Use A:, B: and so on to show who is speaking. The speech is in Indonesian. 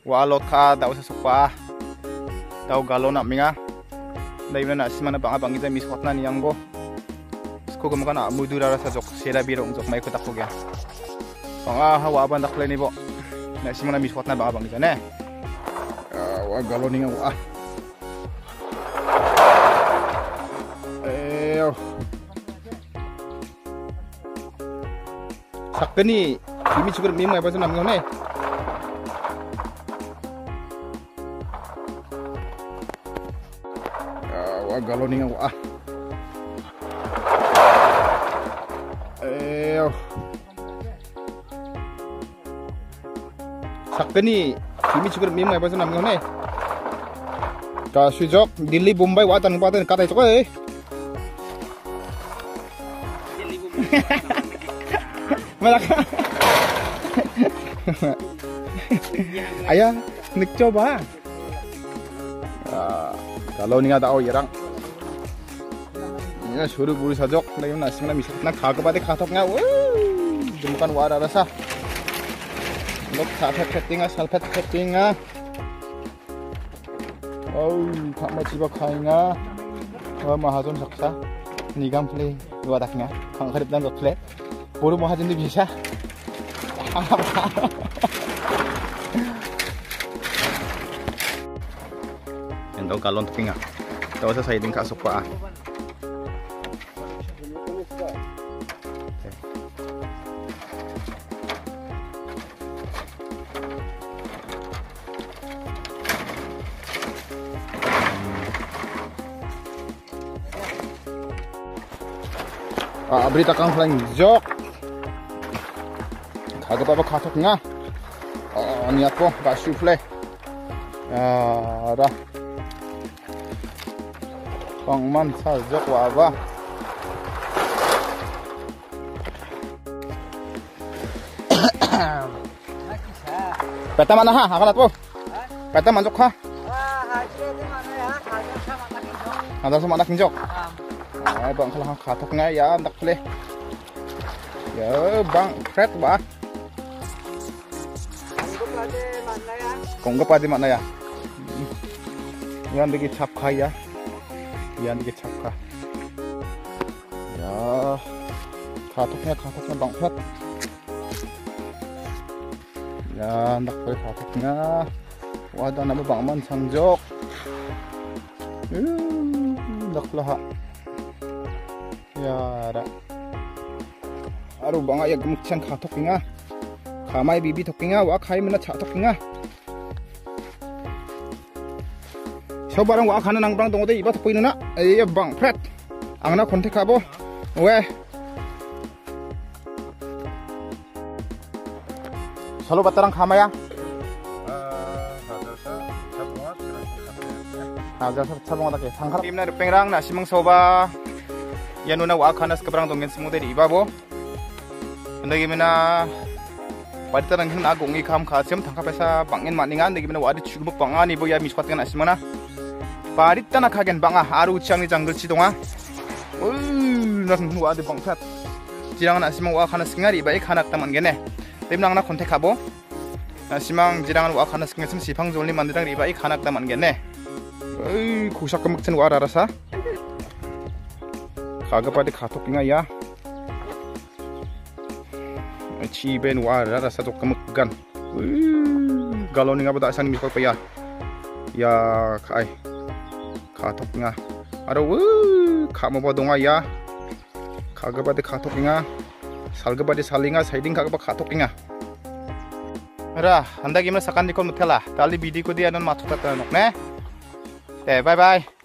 A: Walot ka daw sa sopa. Daw galo na minga. Dahil na simana banga bangi sa miswat na niyang bo. Sko gumaka na mudura sa jok sera birong jok may kutak ko gya. Banga hawa ban dakle ni bo. Na simana miswat na banga bangi sa ne. Wa galo ninga wa. Sakani ini juga meme apa sih namanya? Wah galo nih wah. Sakani ini juga meme apa sih namanya? Kasih jok Delhi Bombay watan kata itu kok Malaka. Ayah, nik coba. Kalau nih ada orang, ini suruh buru sajok, nih nasi mana misal nak kagak pada katoknya, jemkan wara rasa. Lok salpet pettinga. Tak mau coba kainga. Mahazon saksa, nigam play dua daknya, kang kerip dan play. Buru mahajin di bisa. Yang tahu galon tepinga. Tahu saya tingkat sopa. Berita kang flying jok. Kagak apa katoknya. Niat po gak sufle. Dah. Pangman sajok waba. Peta mana ha? Akalat po. Peta manjok ha? Ada sama anak kinjok. Bang kalau katoknya ya andak play. Ya bang kret ba. Konggap adi mana ya? Yan dikit capka ya. Yan dikit capka. Ya katoknya bang kret. Ya andak play katoknya. Wadah nama bang man sangjok. Andak lah. Ya ada. Aduh bang ayah gemukcan katoknya. Kamai bibi toknya wa kai mana cak toknya. So barang wa kana nang bang tongode iba tokoi nuna. Iya bang pret. Angna kontek abo. We. Salo batarang kamaya. Hajar sabong take. Sangkar imna pengrang na simang soba. Yanuna wa kana sekebrang dongen semude iba bo. Ndagi mina pada terang hing agong ikam khasiam tangkap pesa bangin maningan ndagi mina wadi chugmuk bangan ibo ya miswat kan asimana. Pada tanah kagen banga aru ucang ni jungle cidonga. Nasn wadi bangsat. Jirangan asimang wa kana singari baik hanak taman gene. Timnang na kontek habo. Asimang jirangan wa kana singesem sipang jolni mandirang ribaik hanak taman gene. Kusak kemukcen wa rasa. Kagak pada katoknya ya. Ciben wara rasa tok kemegan. Galau ning apa tak sang misal pa ya. Ya kai. Katoknya. Aduh kak mau bodong ya. Kagak pada katoknya. Salga pada salinga siding kagak pada katoknya. Ora, anda gimana sakan dikon mutela. Tali bidi ko dia non matut tanok ne. Bye bye.